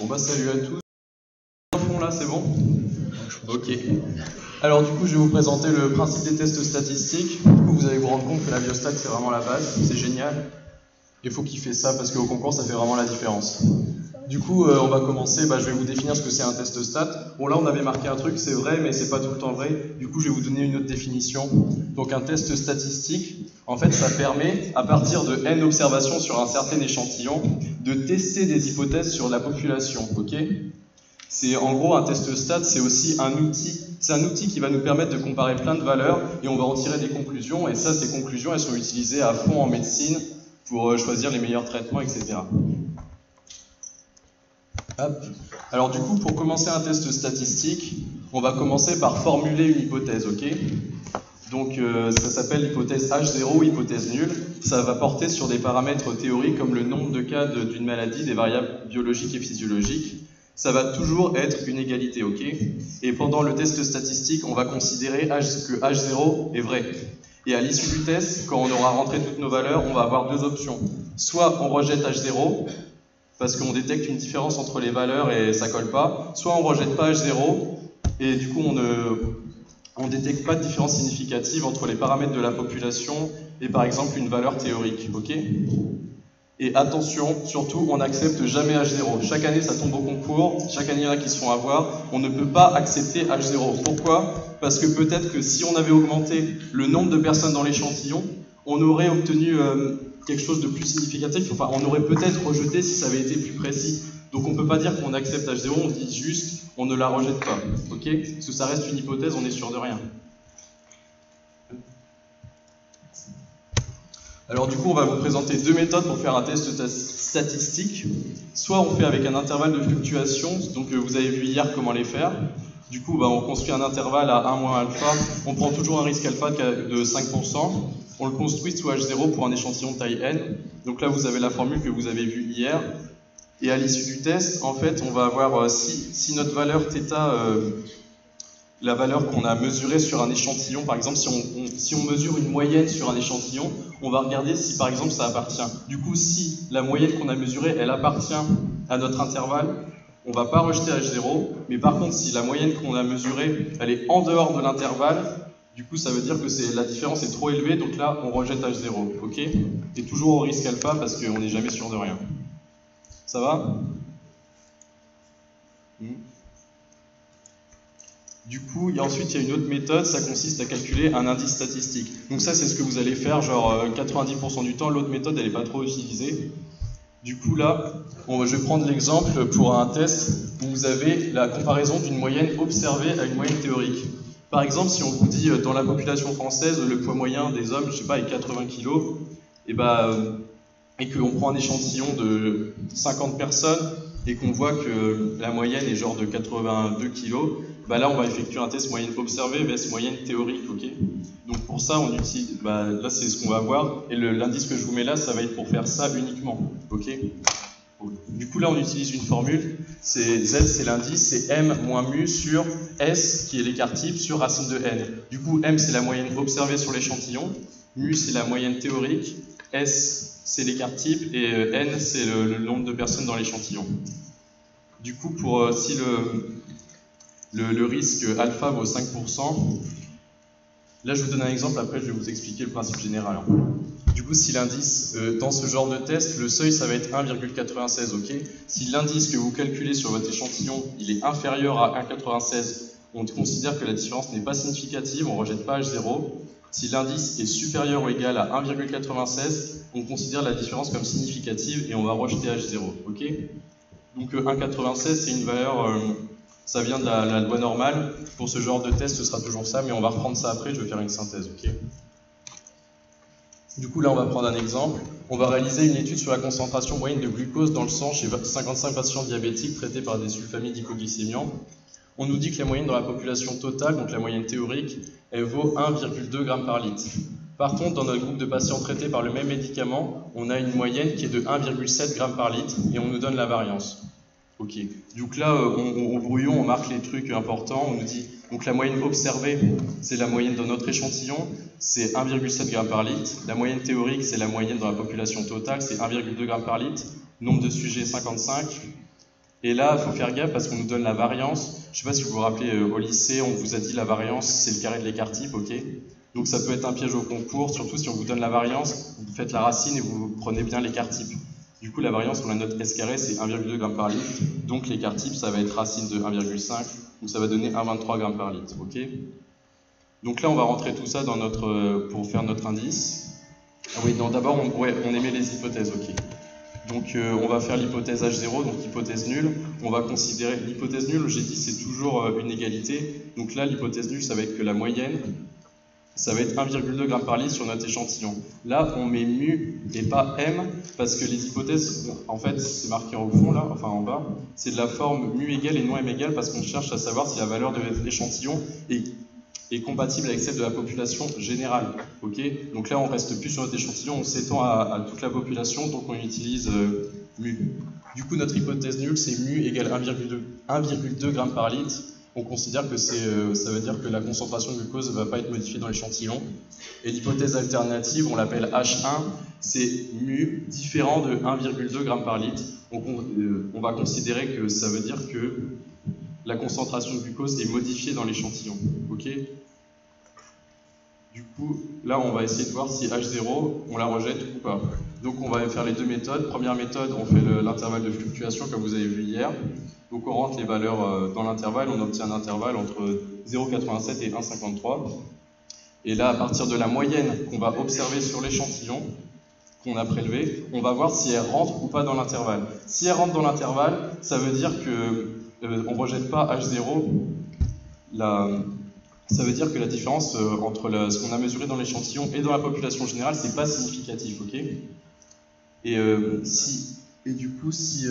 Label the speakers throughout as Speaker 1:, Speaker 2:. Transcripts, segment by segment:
Speaker 1: Bon bah salut à tous. Là c'est bon? Ok. Alors du coup je vais vous présenter le principe des tests statistiques. Du coup vous allez vous rendre compte que la biostat c'est vraiment la base, c'est génial. Il faut kiffer ça parce qu'au concours ça fait vraiment la différence. Du coup on va commencer, je vais vous définir ce que c'est un test stat. Bon là on avait marqué un truc, c'est vrai mais c'est pas tout le temps vrai. Du coup je vais vous donner une autre définition. Donc un test statistique, en fait ça permet à partir de n observations sur un certain échantillon de tester des hypothèses sur la population, ok? C'est en gros un test stat, c'est aussi un outil. C'est un outil qui va nous permettre de comparer plein de valeurs et on va en tirer des conclusions. Et ça, ces conclusions, elles sont utilisées à fond en médecine pour choisir les meilleurs traitements, etc. Hop. Alors du coup, pour commencer un test statistique, on va commencer par formuler une hypothèse, ok? Donc ça s'appelle hypothèse H0 ou hypothèse nulle. Ça va porter sur des paramètres théoriques comme le nombre de cas d'une maladie, des variables biologiques et physiologiques. Ça va toujours être une égalité, ok? Et pendant le test statistique, on va considérer que H0 est vrai. Et à l'issue du test, quand on aura rentré toutes nos valeurs, on va avoir deux options. Soit on rejette H0, parce qu'on détecte une différence entre les valeurs et ça colle pas. Soit on rejette pas H0, et du coup on ne détecte pas de différence significative entre les paramètres de la population et par exemple une valeur théorique, ok? Et attention, surtout, on n'accepte jamais H0. Chaque année, ça tombe au concours, chaque année, il y en a qui se font avoir. On ne peut pas accepter H0. Pourquoi? Parce que peut-être que si on avait augmenté le nombre de personnes dans l'échantillon, on aurait obtenu quelque chose de plus significatif. Enfin, on aurait peut-être rejeté si ça avait été plus précis. Donc on ne peut pas dire qu'on accepte H0, on dit juste on ne la rejette pas. Ok? Parce que ça reste une hypothèse, on n'est sûr de rien. Alors du coup, on va vous présenter deux méthodes pour faire un test statistique. Soit on fait avec un intervalle de fluctuation, donc vous avez vu hier comment les faire. Du coup, on construit un intervalle à 1 moins alpha. On prend toujours un risque alpha de 5%. On le construit sous H0 pour un échantillon de taille n. Donc là, vous avez la formule que vous avez vue hier. Et à l'issue du test, en fait, on va avoir si notre valeur θ... la valeur qu'on a mesurée sur un échantillon, par exemple, si on mesure une moyenne sur un échantillon, on va regarder si, par exemple, ça appartient. Du coup, si la moyenne qu'on a mesurée, elle appartient à notre intervalle, on ne va pas rejeter H0, mais par contre, si la moyenne qu'on a mesurée, elle est en dehors de l'intervalle, du coup, ça veut dire que la différence est trop élevée, donc là, on rejette H0, ok? Et toujours au risque alpha, parce qu'on n'est jamais sûr de rien. Ça va? Du coup, ensuite, il y a une autre méthode, ça consiste à calculer un indice statistique. Donc ça, c'est ce que vous allez faire, genre 90% du temps. L'autre méthode, elle n'est pas trop utilisée. Du coup, là, je vais prendre l'exemple pour un test où vous avez la comparaison d'une moyenne observée à une moyenne théorique. Par exemple, si on vous dit, dans la population française, le poids moyen des hommes, je sais pas, est 80 kg, et qu'on prend un échantillon de 50 personnes, et qu'on voit que la moyenne est genre de 82 kg, là on va effectuer un test moyenne observée vs moyenne théorique, ok? Donc pour ça on utilise, là c'est ce qu'on va voir, et l'indice que je vous mets là, ça va être pour faire ça uniquement, ok? Du coup là on utilise une formule, Z c'est l'indice, c'est M moins mu sur S qui est l'écart type sur racine de N. Du coup M c'est la moyenne observée sur l'échantillon, mu c'est la moyenne théorique, S c'est l'écart type et N c'est le nombre de personnes dans l'échantillon. Du coup si le risque alpha vaut 5%, là je vous donne un exemple, après je vais vous expliquer le principe général. Du coup si l'indice, dans ce genre de test, le seuil ça va être 1,96, ok? Si l'indice que vous calculez sur votre échantillon, il est inférieur à 1,96, on considère que la différence n'est pas significative, on ne rejette pas H0. Si l'indice est supérieur ou égal à 1,96, on considère la différence comme significative et on va rejeter H0, ok? Donc 1,96 c'est une valeur, ça vient de la loi normale. Pour ce genre de test, ce sera toujours ça, mais on va reprendre ça après, je vais faire une synthèse, ok? Du coup, là, on va prendre un exemple. On va réaliser une étude sur la concentration moyenne de glucose dans le sang chez 55 patients diabétiques traités par des sulfamides hypoglycémiants. On nous dit que la moyenne dans la population totale, donc la moyenne théorique, elle vaut 1,2 g par litre. Par contre, dans notre groupe de patients traités par le même médicament, on a une moyenne qui est de 1,7 g par litre et on nous donne la variance. Ok. Donc là, au brouillon, on marque les trucs importants. On nous dit, donc la moyenne observée, c'est la moyenne dans notre échantillon, c'est 1,7 g par litre. La moyenne théorique, c'est la moyenne dans la population totale, c'est 1,2 g par litre. Nombre de sujets, 55. Et là, il faut faire gaffe parce qu'on nous donne la variance. Je ne sais pas si vous vous rappelez, au lycée, on vous a dit la variance, c'est le carré de l'écart type, ok? Donc ça peut être un piège au concours, surtout si on vous donne la variance, vous faites la racine et vous prenez bien l'écart type. Du coup, la variance, on la note S carré, c'est 1,2 g par litre. Donc l'écart type, ça va être racine de 1,5, donc ça va donner 1,23 g par litre, ok? Donc là, on va rentrer tout ça dans pour faire notre indice. Ah oui, d'abord, on émet les hypothèses, ok. Donc on va faire l'hypothèse H0, donc hypothèse nulle. On va considérer l'hypothèse nulle, j'ai dit c'est toujours une égalité. Donc là l'hypothèse nulle ça va être que la moyenne, ça va être 1,2 g par litre sur notre échantillon. Là on met mu et pas m, parce que les hypothèses, en fait c'est marqué au fond là, enfin en bas, c'est de la forme mu égale et non m égale, parce qu'on cherche à savoir si la valeur de l'échantillon est compatible avec celle de la population générale. Okay, donc là, on reste plus sur notre échantillon, on s'étend à toute la population, donc on utilise mu. Du coup, notre hypothèse nulle, c'est mu égale 1,2 g par litre. On considère que ça veut dire que la concentration de glucose ne va pas être modifiée dans l'échantillon. Et l'hypothèse alternative, on l'appelle H1, c'est mu différent de 1,2 g par litre. On va considérer que ça veut dire que la concentration de glucose est modifiée dans l'échantillon. Okay, du coup, là, on va essayer de voir si H0, on la rejette ou pas. Donc, on va faire les deux méthodes. Première méthode, on fait l'intervalle de fluctuation, comme vous avez vu hier. Donc, on rentre les valeurs dans l'intervalle. On obtient un intervalle entre 0,87 et 1,53. Et là, à partir de la moyenne qu'on va observer sur l'échantillon qu'on a prélevé, on va voir si elle rentre ou pas dans l'intervalle. Si elle rentre dans l'intervalle, ça veut dire qu'on ne rejette pas H0. Ça veut dire que la différence entre ce qu'on a mesuré dans l'échantillon et dans la population générale, c'est pas significatif, ok? Et du coup, si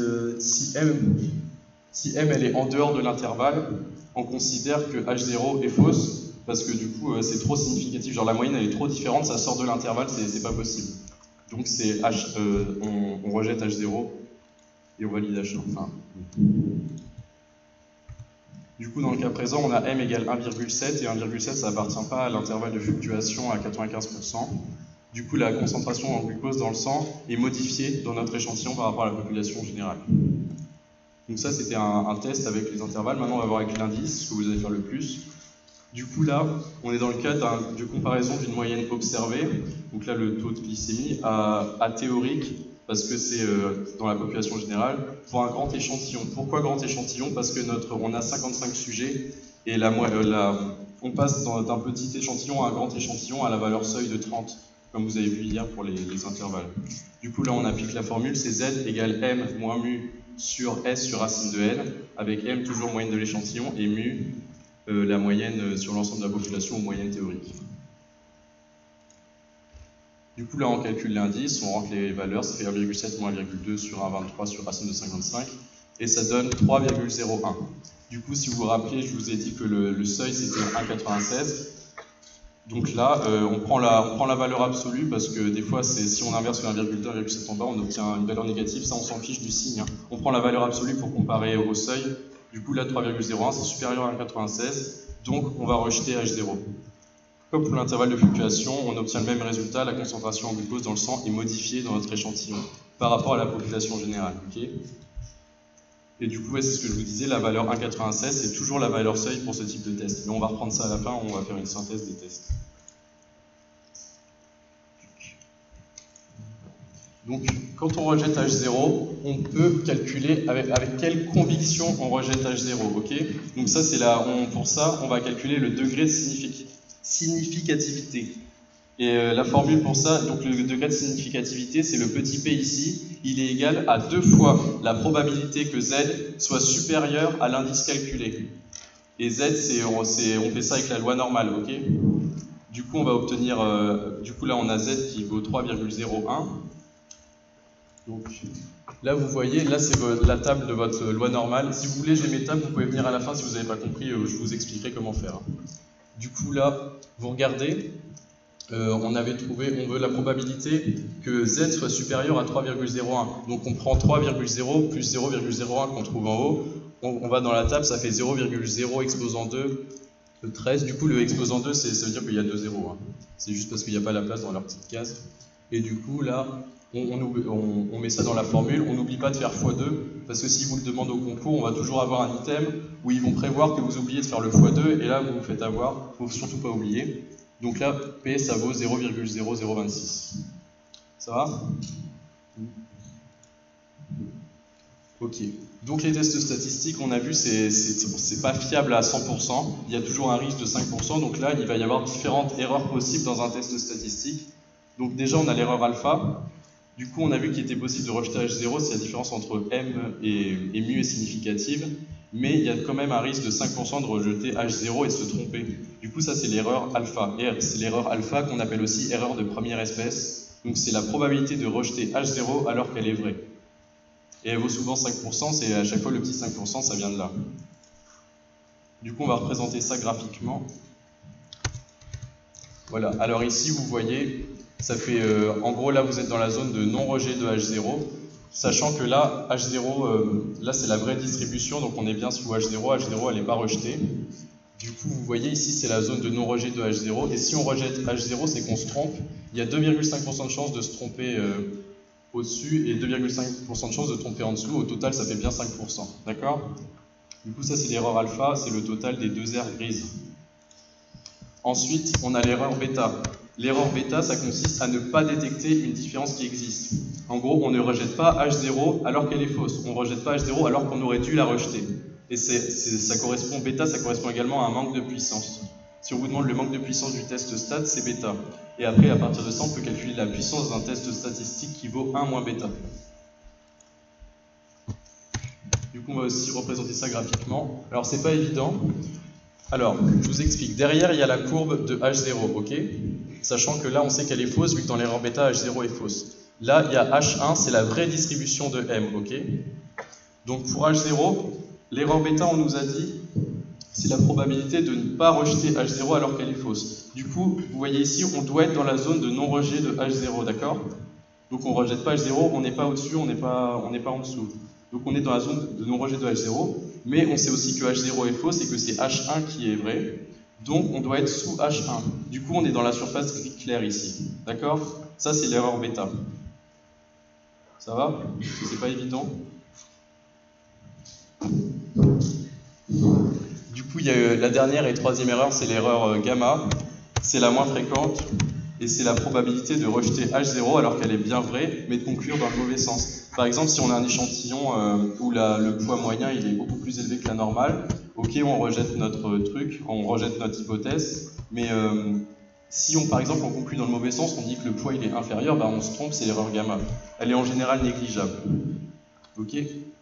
Speaker 1: M elle est en dehors de l'intervalle, on considère que H0 est fausse, parce que du coup, c'est trop significatif. Genre la moyenne elle est trop différente, ça sort de l'intervalle, c'est pas possible. Donc c'est on rejette H0 et on valide H1. Enfin, du coup, dans le cas présent, on a M égale 1,7 et 1,7, ça n'appartient pas à l'intervalle de fluctuation à 95%. Du coup, la concentration en glucose dans le sang est modifiée dans notre échantillon par rapport à la population générale. Donc ça, c'était un test avec les intervalles. Maintenant, on va voir avec l'indice, ce que vous allez faire le plus. Du coup, là, on est dans le cas de comparaison d'une moyenne observée. Donc là, le taux de glycémie à théorique, parce que c'est dans la population générale, pour un grand échantillon. Pourquoi grand échantillon? Parce que on a 55 sujets, et on passe d'un petit échantillon à un grand échantillon à la valeur seuil de 30, comme vous avez vu hier pour les intervalles. Du coup, là, on applique la formule, c'est Z égale M moins mu sur S sur racine de N, avec M toujours moyenne de l'échantillon, et mu, la moyenne sur l'ensemble de la population, ou moyenne théorique. Du coup, là, on calcule l'indice, on rentre les valeurs, ça fait 1,7 moins 1,2 sur 1,23 sur racine de 55, et ça donne 3,01. Du coup, si vous vous rappelez, je vous ai dit que le seuil, c'était 1,96. Donc là, on prend la valeur absolue, parce que des fois, si on inverse le 1,2, 1,7 en bas, on obtient une valeur négative, ça, on s'en fiche du signe. On prend la valeur absolue pour comparer au seuil. Du coup, là, 3,01, c'est supérieur à 1,96, donc on va rejeter H0. Comme pour l'intervalle de fluctuation, on obtient le même résultat, la concentration en glucose dans le sang est modifiée dans notre échantillon par rapport à la population générale. Okay, et du coup, c'est ce que je vous disais, la valeur 1,96, c'est toujours la valeur seuil pour ce type de test. Mais on va reprendre ça à la fin, on va faire une synthèse des tests. Donc, quand on rejette H0, on peut calculer avec quelle conviction on rejette H0. Okay, donc ça, c'est pour ça, on va calculer le degré de significativité. Et la formule pour ça, donc le degré de significativité, c'est le petit p ici, il est égal à 2 fois la probabilité que Z soit supérieur à l'indice calculé. Et Z, on fait ça avec la loi normale, ok? Du coup, on va obtenir, du coup là on a Z qui vaut 3,01. Donc là vous voyez, là c'est la table de votre loi normale. Si vous voulez, j'ai mes tables, vous pouvez venir à la fin si vous n'avez pas compris, je vous expliquerai comment faire. Du coup là, vous regardez, on veut la probabilité que Z soit supérieur à 3,01. Donc on prend 3,0 plus 0,01 qu'on trouve en haut, on va dans la table, ça fait 0,0 exposant 2, 13. Du coup le exposant 2, ça veut dire qu'il y a 2 zéros. Hein. C'est juste parce qu'il n'y a pas la place dans leur petite case. Et du coup là, on met ça dans la formule, on n'oublie pas de faire x2, parce que si vous le demandez au concours, on va toujours avoir un item où ils vont prévoir que vous oubliez de faire le x2, et là vous vous faites avoir, il ne faut surtout pas oublier. Donc là, P ça vaut 0,0026. Ça va? Ok. Donc les tests statistiques, on a vu, c'est pas fiable à 100%, il y a toujours un risque de 5%, donc là il va y avoir différentes erreurs possibles dans un test statistique. Donc déjà on a l'erreur alpha. Du coup, on a vu qu'il était possible de rejeter H0 si la différence entre M et mu est significative, mais il y a quand même un risque de 5% de rejeter H0 et de se tromper. Du coup, ça c'est l'erreur alpha. Et c'est l'erreur alpha qu'on appelle aussi erreur de première espèce. Donc c'est la probabilité de rejeter H0 alors qu'elle est vraie. Et elle vaut souvent 5%, c'est à chaque fois le petit 5%, ça vient de là. Du coup, on va représenter ça graphiquement. Voilà, alors ici vous voyez, ça fait, en gros là vous êtes dans la zone de non-rejet de H0, sachant que là, H0, là c'est la vraie distribution, donc on est bien sous H0, H0 elle n'est pas rejetée. Du coup vous voyez ici c'est la zone de non-rejet de H0, et si on rejette H0 c'est qu'on se trompe, il y a 2,5% de chance de se tromper au-dessus et 2,5% de chance de tromper en dessous, au total ça fait bien 5%, d'accord? Du coup ça c'est l'erreur alpha, c'est le total des deux aires grises. Ensuite, on a l'erreur bêta. L'erreur bêta, ça consiste à ne pas détecter une différence qui existe. En gros, on ne rejette pas H0 alors qu'elle est fausse. On ne rejette pas H0 alors qu'on aurait dû la rejeter. Et ça correspond, bêta, ça correspond également à un manque de puissance. Si on vous demande le manque de puissance du test stat, c'est bêta. Et après, à partir de ça, on peut calculer la puissance d'un test statistique qui vaut 1 moins bêta. Du coup, on va aussi représenter ça graphiquement. Alors, c'est pas évident. Alors, je vous explique. Derrière, il y a la courbe de H0, ok? Sachant que là, on sait qu'elle est fausse, vu que dans l'erreur bêta, H0 est fausse. Là, il y a H1, c'est la vraie distribution de M, ok? Donc, pour H0, l'erreur bêta, on nous a dit, c'est la probabilité de ne pas rejeter H0 alors qu'elle est fausse. Du coup, vous voyez ici, on doit être dans la zone de non-rejet de H0, d'accord? Donc, on ne rejette pas H0, on n'est pas au-dessus, on n'est pas en dessous. Donc on est dans la zone de non-rejet de H0, mais on sait aussi que H0 est fausse et que c'est H1 qui est vrai. Donc on doit être sous H1. Du coup on est dans la surface claire ici. D'accord? Ça c'est l'erreur bêta. Ça va? C'est pas évident. Du coup il y a la dernière et troisième erreur, c'est l'erreur gamma. C'est la moins fréquente. Et c'est la probabilité de rejeter H0 alors qu'elle est bien vraie, mais de conclure dans le mauvais sens. Par exemple, si on a un échantillon où le poids moyen il est beaucoup plus élevé que la normale, ok, on rejette notre truc, on rejette notre hypothèse, mais si par exemple on conclut dans le mauvais sens, on dit que le poids il est inférieur, bah, on se trompe, c'est l'erreur gamma. Elle est en général négligeable. Ok ?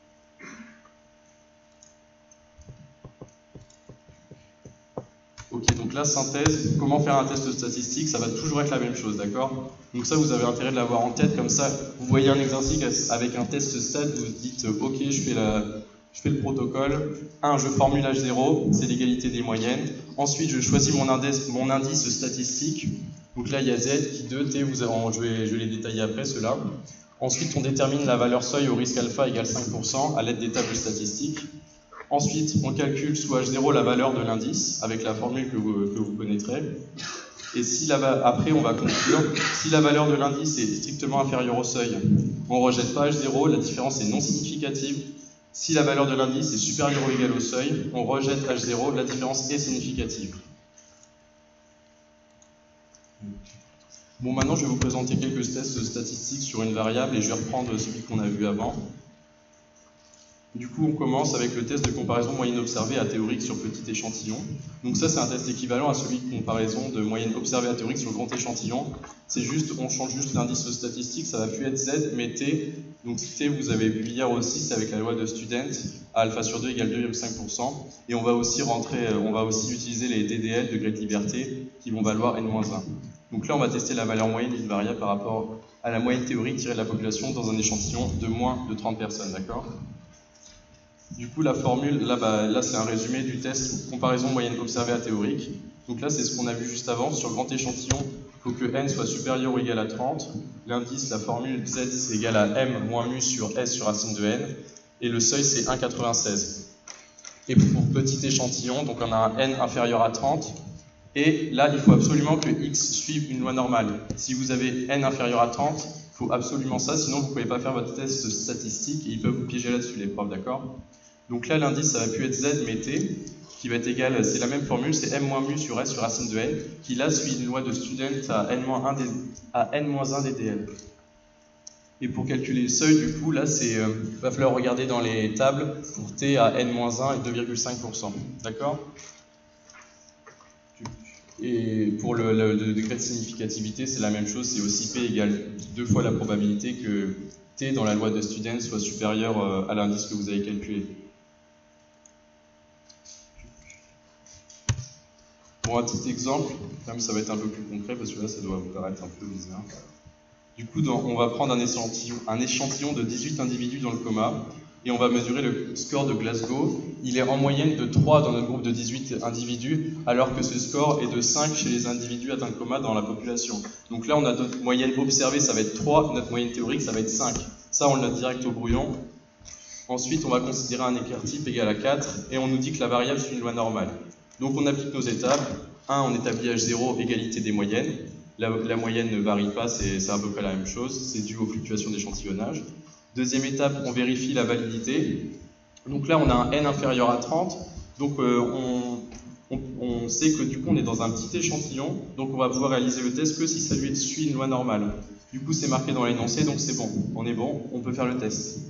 Speaker 1: Ok, donc la synthèse, comment faire un test statistique, ça va toujours être la même chose, d'accord? Donc ça, vous avez intérêt de l'avoir en tête, comme ça, vous voyez un exercice avec un test stat, vous vous dites, ok, je fais le protocole. 1, je formule H0, c'est l'égalité des moyennes. Ensuite, je choisis mon indice statistique. Donc là, il y a Z, qui 2, T, je vais les détailler après, ceux-là. Ensuite, on détermine la valeur seuil au risque alpha égale 5% à l'aide des tables statistiques. Ensuite, on calcule sous H0 la valeur de l'indice avec la formule que vous connaîtrez. Et après, on va conclure. Si la valeur de l'indice est strictement inférieure au seuil, on ne rejette pas H0, la différence est non significative. Si la valeur de l'indice est supérieure ou égale au seuil, on rejette H0, la différence est significative. Bon, maintenant, je vais vous présenter quelques tests statistiques sur une variable et je vais reprendre celui qu'on a vu avant. Du coup, on commence avec le test de comparaison moyenne observée à théorique sur petit échantillon. Donc ça, c'est un test équivalent à celui de comparaison de moyenne observée à théorique sur grand échantillon. C'est juste, on change juste l'indice statistique, ça va plus être Z, mais T. Donc T, vous avez vu hier aussi, c'est avec la loi de Student, à alpha sur 2 égale 2,5%. Et on va aussi utiliser les DDL, degrés de liberté, qui vont valoir N-1. Donc là, on va tester la valeur moyenne d'une variable par rapport à la moyenne théorique tirée de la population dans un échantillon de moins de 30 personnes, d'accord ? Du coup, la formule, là c'est un résumé du test comparaison moyenne observée à théorique. Donc là, c'est ce qu'on a vu juste avant. Sur grand échantillon, il faut que n soit supérieur ou égal à 30. L'indice, la formule z, c'est égal à m moins mu sur s sur racine de n. Et le seuil, c'est 1,96. Et pour petit échantillon, donc on a un n inférieur à 30. Et là, il faut absolument que x suive une loi normale. Si vous avez n inférieur à 30, il faut absolument ça, sinon vous ne pouvez pas faire votre test statistique et ils peuvent vous piéger là-dessus, les profs, d'accord? Donc là, l'indice, ça va plus être Z, mais T, qui va être égal, c'est la même formule, c'est M moins mu sur S sur racine de N, qui là suit une loi de student à N-1 DDL. Et pour calculer le seuil, du coup, là, va falloir regarder dans les tables pour T à N-1 et 2,5%. D'accord? Et pour le degré de significativité, c'est la même chose, c'est aussi P égale 2 fois la probabilité que T dans la loi de student soit supérieur à l'indice que vous avez calculé. Pour un petit exemple, même ça va être un peu plus concret parce que là ça doit vous paraître un peu bizarre. Du coup, on va prendre un échantillon de 18 individus dans le coma et on va mesurer le score de Glasgow. Il est en moyenne de 3 dans notre groupe de 18 individus, alors que ce score est de 5 chez les individus atteints de coma dans la population. Donc là, on a notre moyenne observée, ça va être 3, notre moyenne théorique, ça va être 5. Ça, on le note direct au brouillon. Ensuite, on va considérer un écart type égal à 4 et on nous dit que la variable suit une loi normale. Donc on applique nos étapes. 1, on établit H0, égalité des moyennes. La moyenne ne varie pas, c'est à peu près la même chose. C'est dû aux fluctuations d'échantillonnage. Deuxième étape, on vérifie la validité. Donc là, on a un N inférieur à 30. Donc on sait que du coup, on est dans un petit échantillon. Donc on va pouvoir réaliser le test que si ça lui suit une loi normale. Du coup, c'est marqué dans l'énoncé, donc c'est bon. On est bon, on peut faire le test.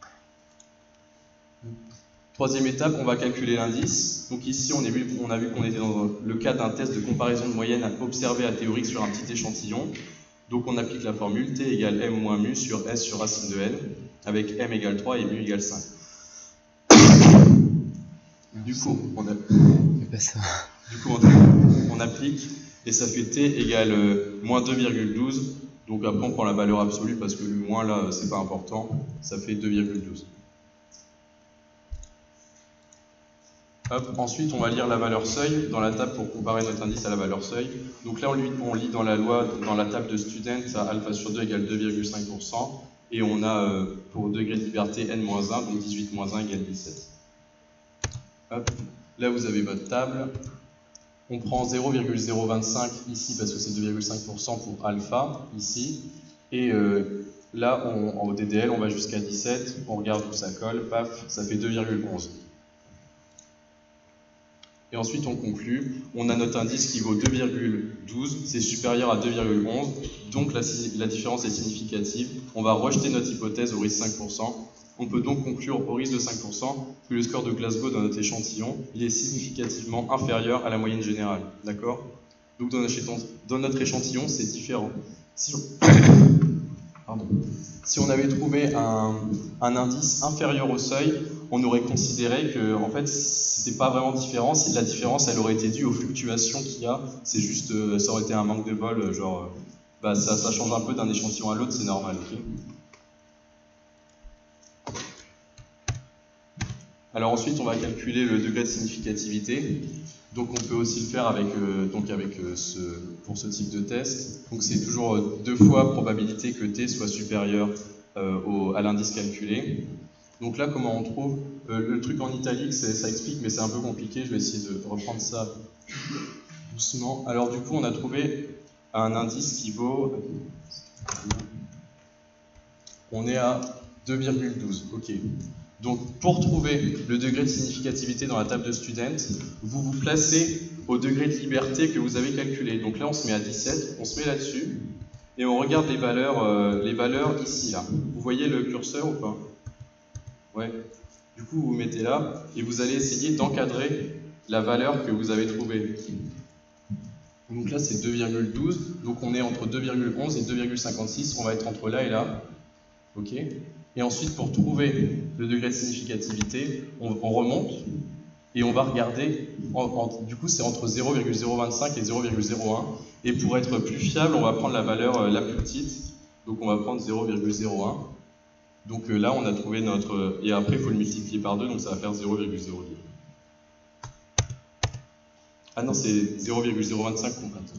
Speaker 1: Troisième étape, on va calculer l'indice. Donc ici, on a vu qu'on était dans le cas d'un test de comparaison de moyenne observé à théorique sur un petit échantillon. Donc on applique la formule T égale M moins mu sur S sur racine de N, avec M égale 3 et mu égale 5. Du coup, on applique, et ça fait T égale moins 2,12. Donc après, on prend la valeur absolue, parce que le moins là, c'est pas important, ça fait 2,12. Hop, ensuite, on va lire la valeur seuil dans la table pour comparer notre indice à la valeur seuil. Donc là, on lit dans la loi, dans la table de student, à alpha sur 2 égale 2,5%. Et on a pour degré de liberté n-1, donc 18-1 égale 17. Hop, là, vous avez votre table. On prend 0,025 ici parce que c'est 2,5% pour alpha, ici. Et là, en DDL, on va jusqu'à 17. On regarde où ça colle. Paf, ça fait 2,11. Et ensuite, on conclut, on a notre indice qui vaut 2,12, c'est supérieur à 2,11, donc la différence est significative. On va rejeter notre hypothèse au risque 5%. On peut donc conclure au risque de 5% que le score de Glasgow dans notre échantillon, il est significativement inférieur à la moyenne générale. D'accord? Donc dans notre échantillon, c'est différent. Si on avait trouvé un indice inférieur au seuil, on aurait considéré que en fait c'était pas vraiment différent. La différence elle aurait été due aux fluctuations qu'il y a. C'est juste, ça aurait été un manque de bol, genre ça change un peu d'un échantillon à l'autre, c'est normal. Okay. Alors ensuite on va calculer le degré de significativité. Donc on peut aussi le faire pour ce type de test. Donc c'est toujours 2 fois probabilité que T soit supérieur à l'indice calculé. Donc là, comment on trouve le truc en italique, ça explique, mais c'est un peu compliqué. Je vais essayer de reprendre ça doucement. Alors du coup, on a trouvé un indice qui vaut... On est à 2,12. Ok. Donc pour trouver le degré de significativité dans la table de student, vous vous placez au degré de liberté que vous avez calculé. Donc là, on se met à 17, on se met là-dessus, et on regarde les valeurs ici, là. Vous voyez le curseur ou pas? Ouais. Du coup, vous vous mettez là, et vous allez essayer d'encadrer la valeur que vous avez trouvée. Donc là, c'est 2,12, donc on est entre 2,11 et 2,56, on va être entre là et là. Ok. Et ensuite, pour trouver le degré de significativité, on remonte et on va regarder, du coup c'est entre 0,025 et 0,01. Et pour être plus fiable, on va prendre la valeur la plus petite, donc on va prendre 0,01. Donc là, on a trouvé notre... Et après, il faut le multiplier par 2, donc ça va faire 0,02. Ah non, c'est 0,025 qu'on compte.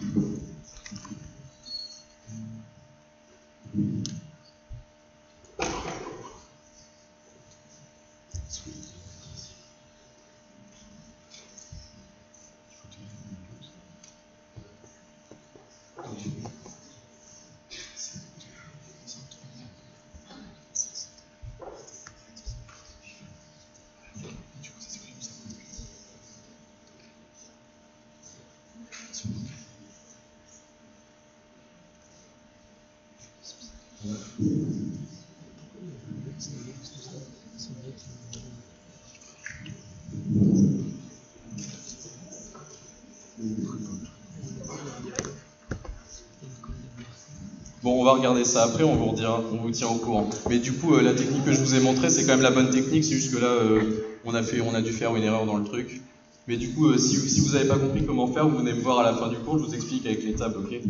Speaker 1: Bon, on va regarder ça après, on vous tient au courant. Mais du coup, la technique que je vous ai montrée, c'est quand même la bonne technique, c'est juste que là, on a dû faire une erreur dans le truc. Mais du coup, si vous n'avez pas compris comment faire, vous venez me voir à la fin du cours, je vous explique avec les tables, ok?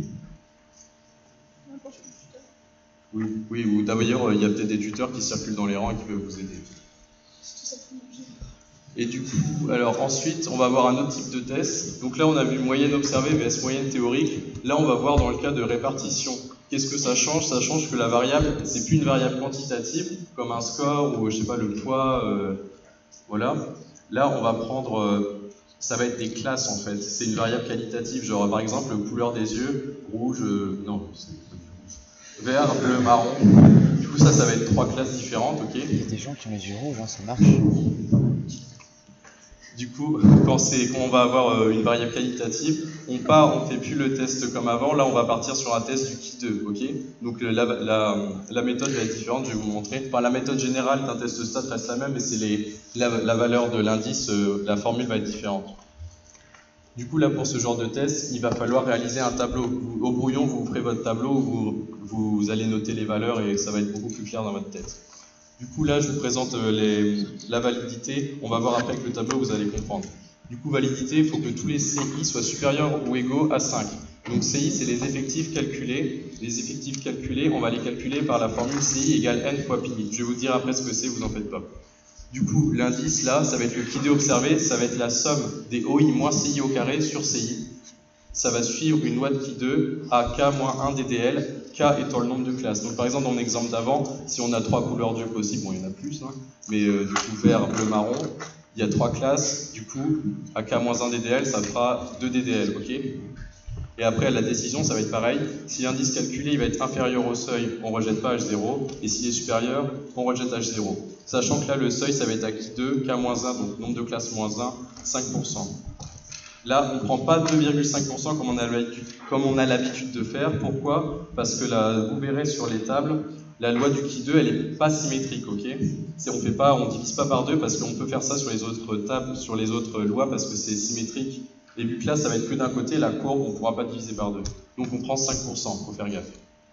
Speaker 1: Oui, ou d'ailleurs, il y a peut-être des tuteurs qui circulent dans les rangs et qui peuvent vous aider. Et du coup, alors ensuite, on va voir un autre type de test. Donc là, on a vu moyenne observée vs moyenne théorique. Là, on va voir dans le cas de répartition. Qu'est-ce que ça change? Ça change que la variable, c'est plus une variable quantitative, comme un score ou, je sais pas, le poids, voilà. Là, on va prendre, ça va être des classes en fait. C'est une variable qualitative, genre par exemple, couleur des yeux, rouge, non, c'est pas du rouge. Vert, bleu, marron. Du coup, ça va être 3 classes différentes, ok?
Speaker 2: Il y a des gens qui ont les yeux rouges, hein, ça marche.
Speaker 1: Du coup, quand on va avoir une variable qualitative, on fait plus le test comme avant, là on va partir sur un test du qui 2, ok? Donc la méthode va être différente, je vais vous montrer. Enfin, la méthode générale d'un test stat reste la même, mais c'est la valeur de l'indice, la formule va être différente. Du coup, là pour ce genre de test, il va falloir réaliser un tableau. Au brouillon, vous ferez votre tableau, vous allez noter les valeurs et ça va être beaucoup plus clair dans votre tête. Du coup, là, je vous présente la validité. On va voir après avec le tableau, vous allez comprendre. Du coup, validité, il faut que tous les CI soient supérieurs ou égaux à 5. Donc, CI, c'est les effectifs calculés. Les effectifs calculés, on va les calculer par la formule CI égale N fois pi. Je vais vous dire après ce que c'est, vous en faites pas. Du coup, l'indice, là, ça va être le QD observé, ça va être la somme des OI moins CI au carré sur CI. Ça va suivre une loi de Q2 à K moins 1 DDL, K étant le nombre de classes. Donc par exemple dans mon exemple d'avant, si on a 3 couleurs d'yeux possibles, bon il y en a plus, hein, mais du coup vert, bleu, marron, il y a 3 classes, du coup à K moins 1 DDL, ça fera 2 DDL, ok? Et après la décision, ça va être pareil, si l'indice calculé il va être inférieur au seuil, on ne rejette pas H0, et s'il est supérieur, on rejette H0. Sachant que là le seuil ça va être à Q2, K moins 1, donc nombre de classes moins 1, 5%. Là, on ne prend pas 2,5% comme on a l'habitude de faire. Pourquoi? Parce que là, vous verrez sur les tables, la loi du qui 2, elle n'est pas symétrique, ok? On ne divise pas par 2 parce qu'on peut faire ça sur les autres tables, sur les autres lois parce que c'est symétrique. Et vu que là, ça va être que d'un côté, la courbe, on ne pourra pas diviser par 2. Donc on prend 5%, il faut faire gaffe.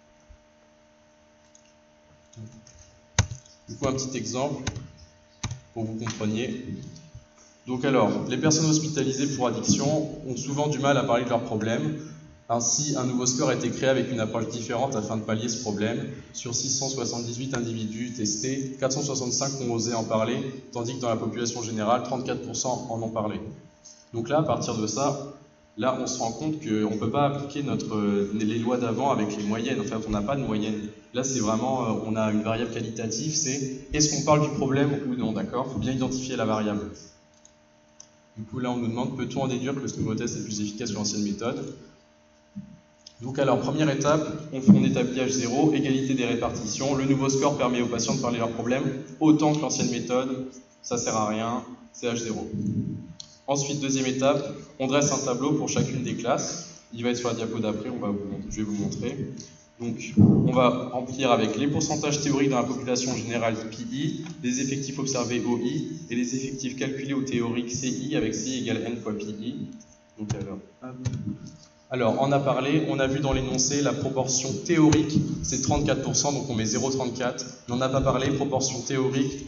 Speaker 1: Du coup, un petit exemple pour que vous compreniez. Donc alors, les personnes hospitalisées pour addiction ont souvent du mal à parler de leurs problèmes. Ainsi, un nouveau score a été créé avec une approche différente afin de pallier ce problème. Sur 678 individus testés, 465 ont osé en parler, tandis que dans la population générale, 34% en ont parlé. Donc là, à partir de ça, là, on se rend compte qu'on ne peut pas appliquer les lois d'avant avec les moyennes. En fait, on n'a pas de moyenne. Là, c'est vraiment, on a une variable qualitative, c'est est-ce qu'on parle du problème ou non, d'accord? Il faut bien identifier la variable. Du coup, là, on nous demande, peut-on en déduire que ce nouveau test est plus efficace que l'ancienne méthode? Donc, alors, première étape, on établit H0, égalité des répartitions. Le nouveau score permet aux patients de parler de leurs problèmes autant que l'ancienne méthode. Ça ne sert à rien, c'est H0. Ensuite, deuxième étape, on dresse un tableau pour chacune des classes. Il va être sur la diapo d'après, je vais vous montrer. Donc, on va remplir avec les pourcentages théoriques dans la population générale PI, les effectifs observés OI et les effectifs calculés au théorique CI avec CI égale N fois PI. Donc alors, on a parlé, on a vu dans l'énoncé la proportion théorique, c'est 34%, donc on met 0,34. Mais on n'a pas parlé, proportion théorique.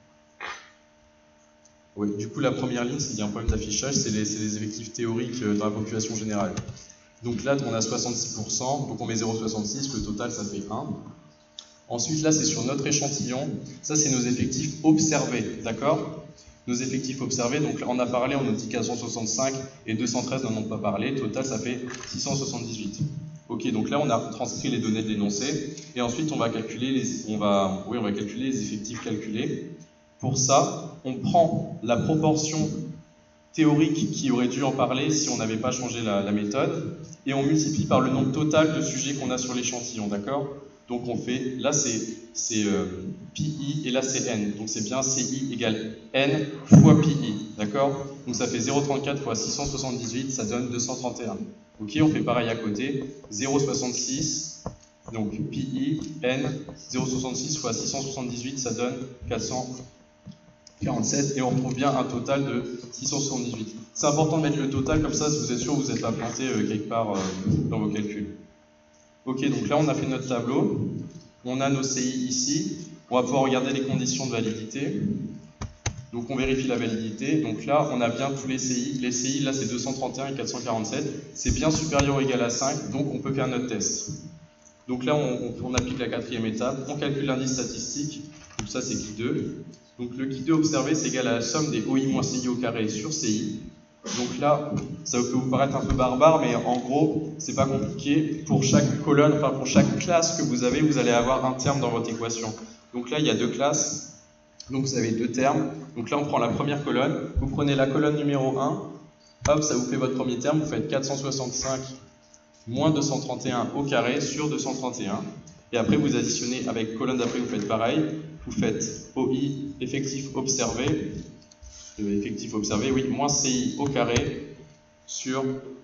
Speaker 1: Oui, du coup, la première ligne, c'est qu'il y a un problème d'affichage, c'est les effectifs théoriques dans la population générale. Donc là, on a 66%, donc on met 0,66, le total, ça fait 1. Ensuite, là, c'est sur notre échantillon. Ça, c'est nos effectifs observés, d'accord? nos effectifs observés. Donc là, on a parlé, on nous dit 465 et 213 n'en ont pas parlé. Total, ça fait 678. Ok, donc là, on a transcrit les données de l'énoncé. Et ensuite, on va calculer on va calculer les effectifs calculés. Pour ça, on prend la proportion théorique qui aurait dû en parler si on n'avait pas changé la méthode, et on multiplie par le nombre total de sujets qu'on a sur l'échantillon, d'accord? Donc on fait, là c'est pi, et là c'est n, donc c'est bien ci égale n fois pi, d'accord? Donc ça fait 0,34 fois 678, ça donne 231. Ok, on fait pareil à côté, 0,66, donc pi, n, 0,66 fois 678, ça donne 447, et on retrouve bien un total de 678. C'est important de mettre le total, comme ça, si vous êtes sûr que vous n'êtes pas planté quelque part dans vos calculs. Ok, donc là, on a fait notre tableau. On a nos CI ici. On va pouvoir regarder les conditions de validité. Donc, on vérifie la validité. Donc là, on a bien tous les CI. Les CI, là, c'est 231 et 447. C'est bien supérieur ou égal à 5, donc on peut faire notre test. Donc là, on applique la quatrième étape. On calcule l'indice statistique. Donc ça, c'est Qui2. Donc le Qui2 observé, c'est égal à la somme des OI moins CI au carré sur CI. Donc là, ça peut vous paraître un peu barbare, mais en gros, c'est pas compliqué. Pour chaque colonne, enfin pour chaque classe que vous avez, vous allez avoir un terme dans votre équation. Donc là, il y a deux classes, donc vous avez deux termes. Donc là, on prend la première colonne, vous prenez la colonne numéro 1, hop, ça vous fait votre premier terme, vous faites 465 moins 231 au carré sur 231. Et après, vous additionnez avec colonne d'après, vous faites pareil. Vous faites OI, effectif observé, oui, moins CI au carré sur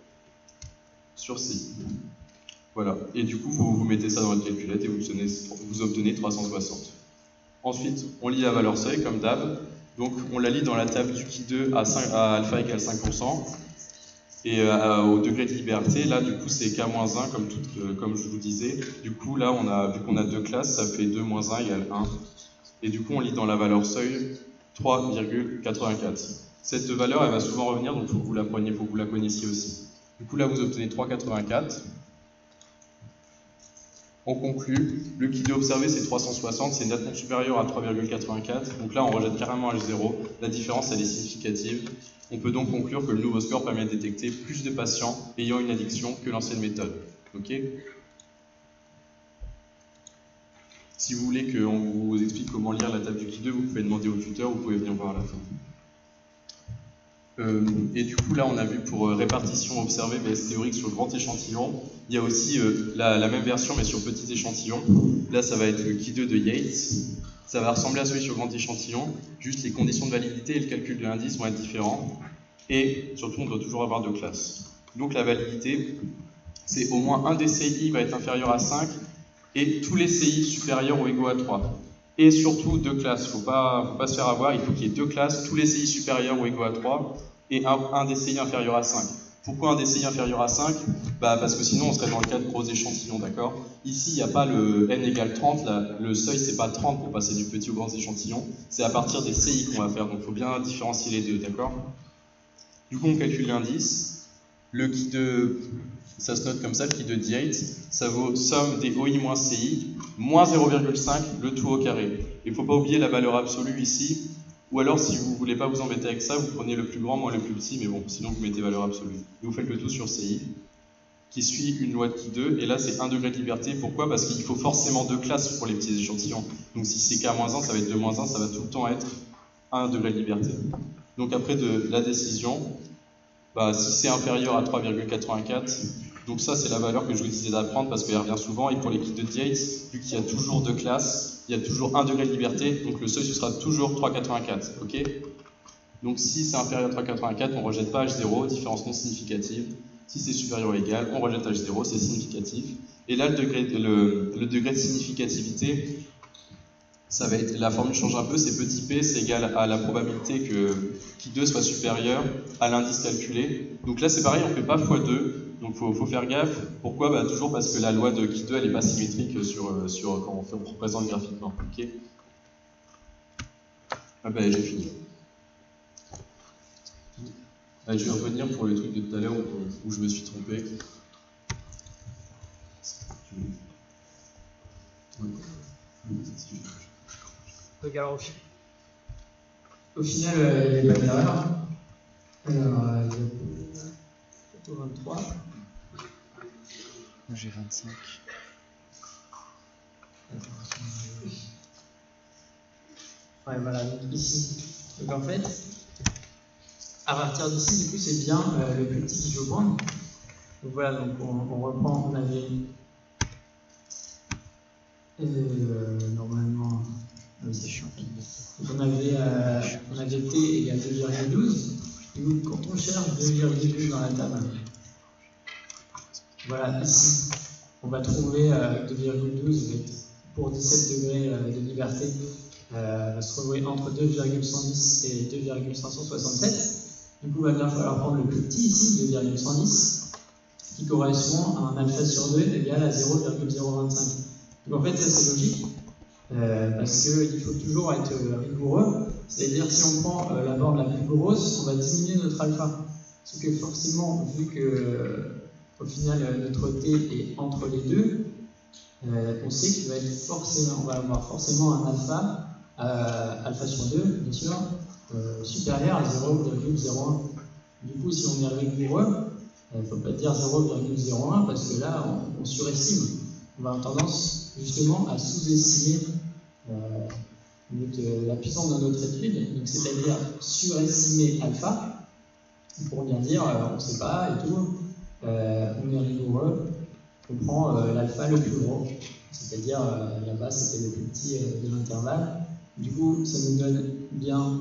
Speaker 1: CI. Voilà. Et du coup, vous mettez ça dans votre calculette et vous obtenez 360. Ensuite, on lit la valeur seuil, comme d'hab. Donc, on la lit dans la table du Qui2 à alpha égale 5%. Et au degré de liberté, là, du coup, c'est K-1, comme je vous disais. Du coup, là, vu qu'on a deux classes, ça fait 2 moins 1 égale 1. Et du coup, on lit dans la valeur seuil 3,84. Cette valeur, elle va souvent revenir, donc il faut que vous la preniez, faut que vous la connaissiez aussi. Du coup, là, vous obtenez 3,84. On conclut. Le Qui2 observé, c'est 360, c'est nettement supérieur à 3,84. Donc là, on rejette carrément H0. La différence, elle est significative. On peut donc conclure que le nouveau score permet de détecter plus de patients ayant une addiction que l'ancienne méthode. Ok ? Si vous voulez qu'on vous explique comment lire la table du Qui2, vous pouvez demander au tuteur, vous pouvez venir voir à la fin. Et du coup, là, on a vu pour répartition observée, BS théorique sur grand échantillon. Il y a aussi la même version, mais sur petit échantillon. Là, ça va être le Qui2 de Yates. Ça va ressembler à celui sur grand échantillon. Juste les conditions de validité et le calcul de l'indice vont être différents. Et surtout, on doit toujours avoir deux classes. Donc, la validité, c'est au moins un des CI va être inférieur à 5 et tous les CI supérieurs ou égaux à 3. Et surtout, deux classes. Faut pas se faire avoir. Il faut qu'il y ait deux classes, tous les CI supérieurs ou égaux à 3 et un DCI inférieur à 5. Pourquoi un DCI inférieur à 5 ? Parce que sinon, on serait dans le cas de gros échantillons, d'accord ? Ici, il n'y a pas le n égale 30. Là, le seuil, c'est pas 30 pour passer du petit au grand échantillon. C'est à partir des CI qu'on va faire. Donc, il faut bien différencier les deux, d'accord ? Du coup, on calcule l'indice. Le Qui2, ça se note comme ça, le Qui2 de Yates, ça vaut somme des OI moins CI, moins 0,5, le tout au carré. Il ne faut pas oublier la valeur absolue ici, ou alors si vous ne voulez pas vous embêter avec ça, vous prenez le plus grand moins le plus petit, mais bon, sinon vous mettez valeur absolue. Et vous faites le tout sur CI, qui suit une loi de Qui2, et là c'est 1 degré de liberté. Pourquoi ? Parce qu'il faut forcément deux classes pour les petits échantillons. Donc si c'est K-1, ça va être 2-1, ça va tout le temps être 1 degré de liberté. Donc après de la décision, si c'est inférieur à 3,84, donc ça c'est la valeur que je vous disais d'apprendre parce qu'elle revient souvent, et pour les Qui2 de Yates, vu qu'il y a toujours deux classes, il y a toujours 1 degré de liberté, donc le seuil ce sera toujours 3,84, ok ? Donc si c'est inférieur à 3,84, on ne rejette pas H0, différence non significative. Si c'est supérieur ou égal, on rejette H0, c'est significatif. Et là, le degré de significativité, ça va être, la formule change un peu, c'est petit p, c'est égal à la probabilité que Qui2 soit supérieur à l'indice calculé. Donc là, c'est pareil, on ne fait pas x2, donc il faut faire gaffe. Pourquoi ? Toujours parce que la loi de Qui2, elle n'est pas symétrique quand on représente graphiquement. Okay. J'ai fini. Je vais revenir pour le truc de tout à l'heure où je me suis trompé.
Speaker 3: Regarde aussi. au final, il n'y a pas d'erreur. Alors, photo 23.
Speaker 2: Moi j'ai 25.
Speaker 3: Ouais, voilà, donc ici. Donc en fait, à partir d'ici, du coup, c'est bien le plus petit qu'il faut prendre. Donc voilà, donc on reprend, on avait normalement, c'est chiant. Donc on avait t égale 2,12. Et donc quand on cherche 2,12 dans la table, voilà, ici, on va trouver 2,12 pour 17 degrés de liberté. Va se trouver entre 2,110 et 2,567. Du coup, il va bien falloir prendre le plus petit ici, 2,110, qui correspond à un alpha sur 2 égal à 0,025. Donc en fait, ça c'est logique, parce qu'il faut toujours être rigoureux. C'est-à-dire, si on prend la borne la plus grosse, on va diminuer notre alpha. Parce que forcément, vu que au final notre t est entre les deux, on sait qu'il va être forcément, on va avoir forcément un alpha sur 2, bien sûr, supérieur à 0,01. Du coup, si on est rigoureux, il ne faut pas dire 0,01 parce que là, on surestime. On va avoir tendance justement à sous-estimer la puissance de notre étude, donc c'est-à-dire surestimer alpha, pour bien dire on ne sait pas et tout, on est rigoureux, on prend l'alpha le plus gros, c'est-à-dire là-bas c'était le plus petit de l'intervalle. Du coup, ça nous donne bien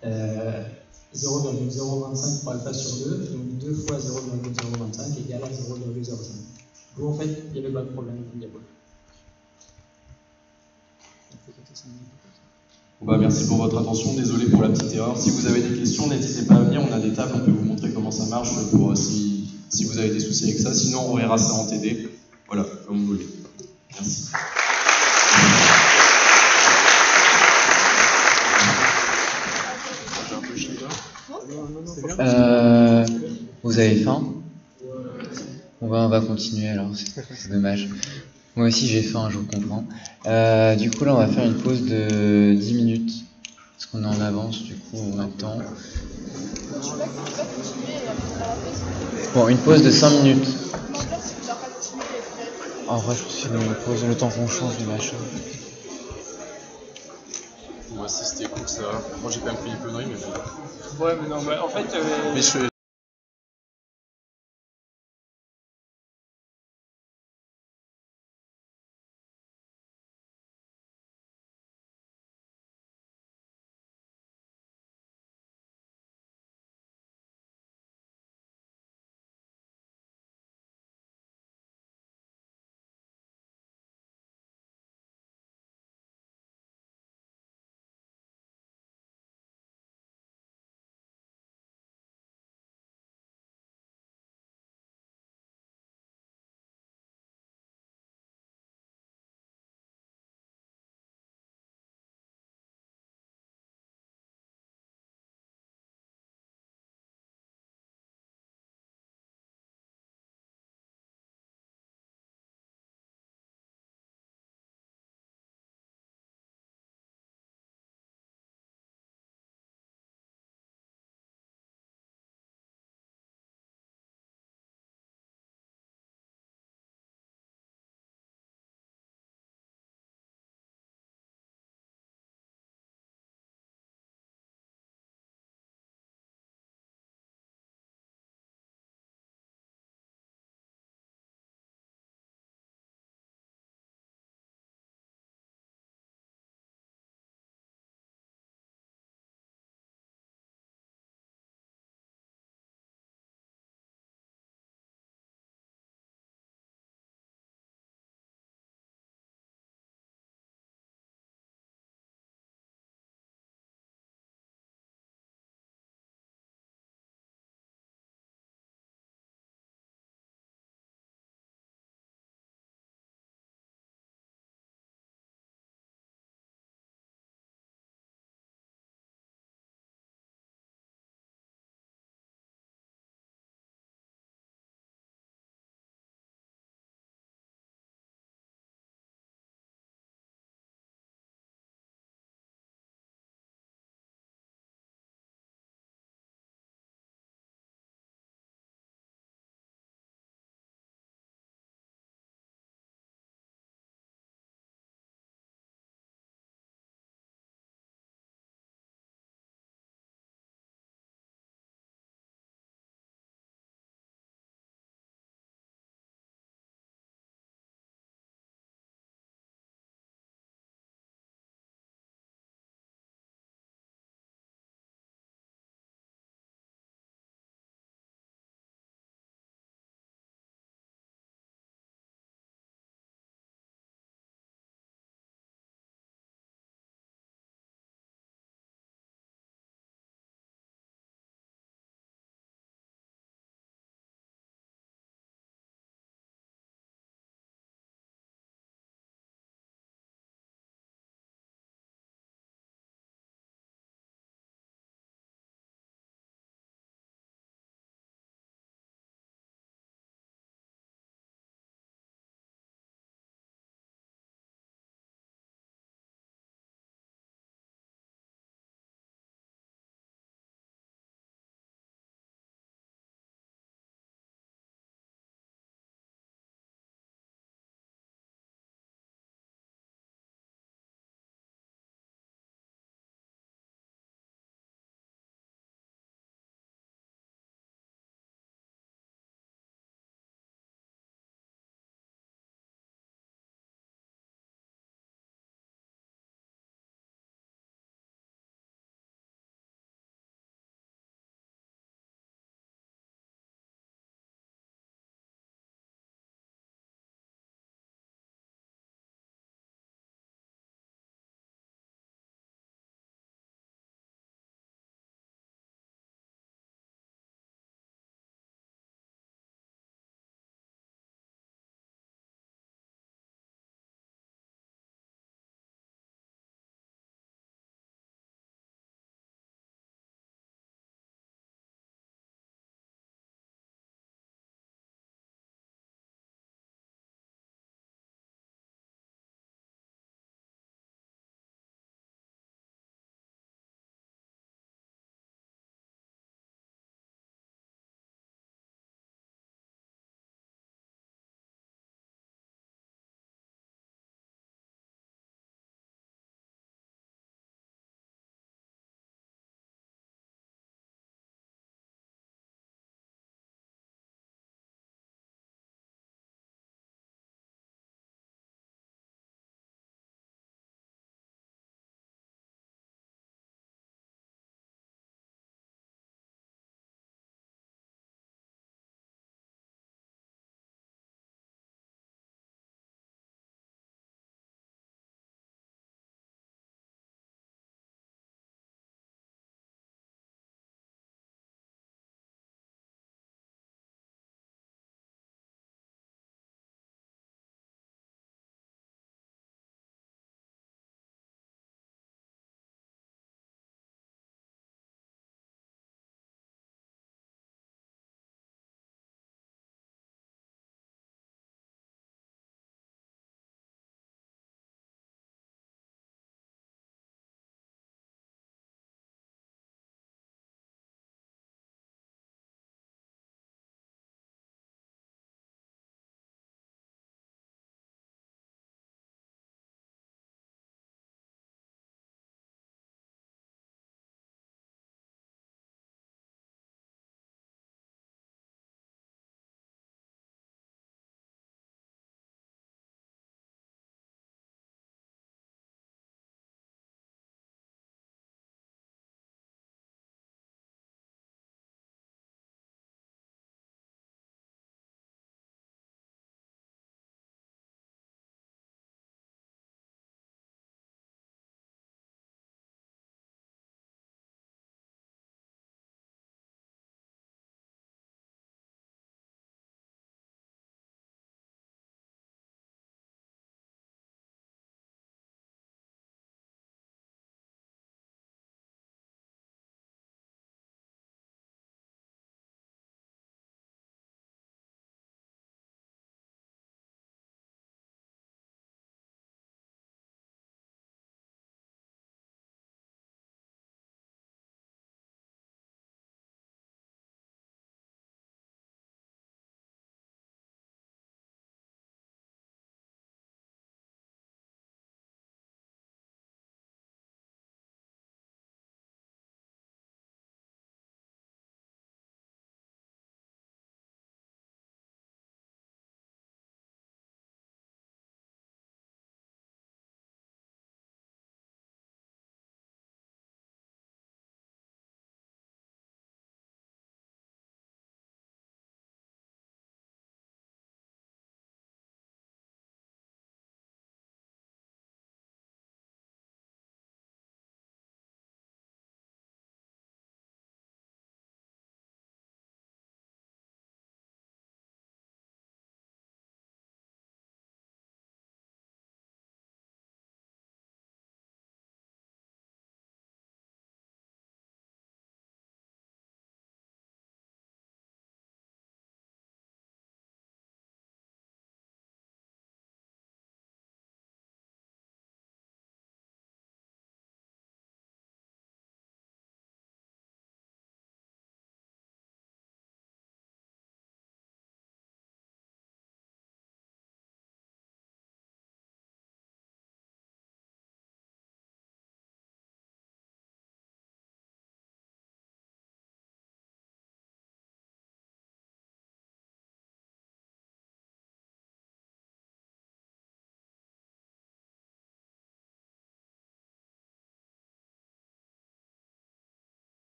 Speaker 3: 0,025 pour alpha sur 2, donc 2 fois 0,025 égale à 0,05. Donc en fait, il n'y avait pas de problème.
Speaker 1: Bon bah, merci pour votre attention, désolé pour la petite erreur. Si vous avez des questions, n'hésitez pas à venir, on a des tables, on peut vous montrer comment ça marche pour si vous avez des soucis avec ça. Sinon, on verra ça en TD. Voilà, comme vous voulez. Merci.
Speaker 2: Vous avez faim? On va continuer alors, c'est dommage. Moi aussi j'ai faim, je vous comprends. Du coup là on va faire une pause de 10 minutes. Parce qu'on est en avance, du coup on a le temps. Bon, une pause de 5 minutes. En vrai je me suis donné une pause, le temps qu'on change de machin.
Speaker 1: Moi si c'était cool ça. Moi j'ai quand même pris une connerie mais bon.
Speaker 3: Ouais mais non, bah, en fait...
Speaker 1: Mais je